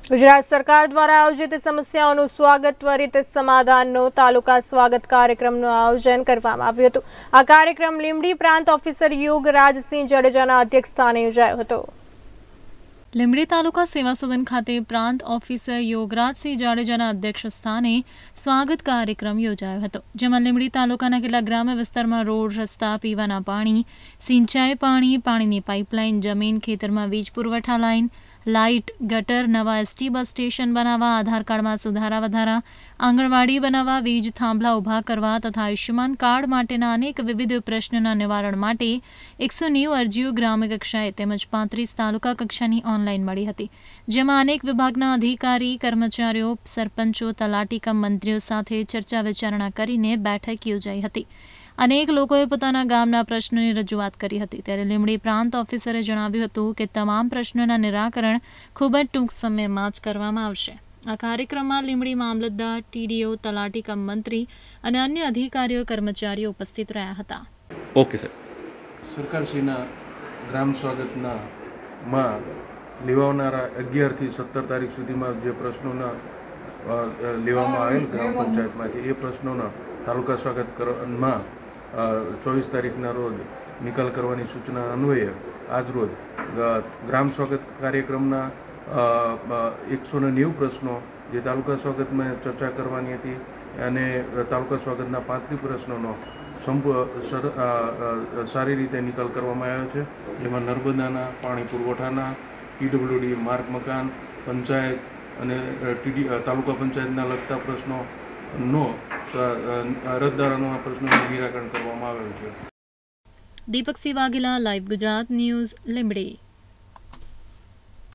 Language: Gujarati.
ગુજરાત સરકાર દ્વારા આયોજિત સમસ્યાઓનું સ્વાગત ત્વરિત સમાધાનનો તાલુકા સ્વાગત કાર્યક્રમનું આયોજન કરવામાં આવ્યું હતું। આ કાર્યક્રમ લીંબડી પ્રાંત ઓફિસર યોગરાજસિંહ જાડેજાના અધ્યક્ષસ્થાને યોજાયો હતો। લીંબડી તાલુકા સેવા સદન ખાતે પ્રાંત ઓફિસર યોગરાજસિંહ જાડેજાના અધ્યક્ષસ્થાને સ્વાગત કાર્યક્રમ યોજાયો હતો, જેમાં લીંબડી તાલુકાના કેટલાક ગ્રામ્ય વિસ્તારમાં રોડ, રસ્તા, પીવાના પાણી, સિંચાઈ પાણી, પાણીની પાઇપલાઇન, જમીન, ખેતરમાં વીજ પુરવઠા લાઇન, લાઇટ, ગટર, નવા એસટી બસ સ્ટેશન બનાવવા, આધાર કાર્ડમાં સુધારા વધારા, આંગણવાડી બનાવવા, વીજ થાંભલા ઊભા કરવા તથા આયુષ્યમાન કાર્ડ માટેના અનેક વિવિધ પ્રશ્નોના નિવારણ માટે 190 અરજીઓ ગ્રામ્ય કક્ષાએ તેમજ 35 તાલુકા કક્ષાની ઓનલાઈન મળી હતી, જેમાં અનેક વિભાગના અધિકારી, કર્મચારીઓ, સરપંચો, તલાટી કમ મંત્રીઓ સાથે ચર્ચા વિચારણા કરીને બેઠક યોજાઈ હતી। અનેક લોકોએ પોતાના ગામના પ્રશ્નોની રજૂઆત કરી હતી, ત્યારે લીંબડી પ્રાંત ઓફિસરે જણાવ્યું હતું કે તમામ પ્રશ્નોના નિરાકરણ ખૂબ જ ટૂંક સમયમાં જ કરવામાં આવશે। આ કાર્યક્રમમાં લીંબડી મામલતદાર, ટીડીઓ, તલાટી કમ મંત્રી અને અન્ય અધિકારીઓ, કર્મચારીઓ ઉપસ્થિત રહ્યા હતા। ઓકે સર, સરકારશ્રીના ગ્રામ સ્વાગતના માં લેવાનારા 11 થી 17 તારીખ સુધીમાં જે પ્રશ્નોના લેવામાં આવેલ ગ્રામ પંચાયતમાંથી એ પ્રશ્નોના તાલુકા સ્વાગતમાં 24 તારીખના રોજ નિકાલ કરવાની સૂચના અન્વયે આજરોજ ગ્રામ સ્વાગત કાર્યક્રમના 190 પ્રશ્નો જે તાલુકા સ્વાગતમાં ચર્ચા કરવાની હતી અને તાલુકા સ્વાગતના 35 પ્રશ્નોનો સારી રીતે નિકાલ કરવામાં આવ્યો છે, જેમાં નર્મદાના પાણી પુરવઠાના, પીડબ્લ્યુડી, માર્ગ મકાન, પંચાયત અને તાલુકા પંચાયતના લગતા પ્રશ્નોનો અરજદારોના પ્રશ્નોનું નિરાકરણ કરવામાં આવેલ છે। Deepak Singh Vaghela, live Gujarat news, Limbdi.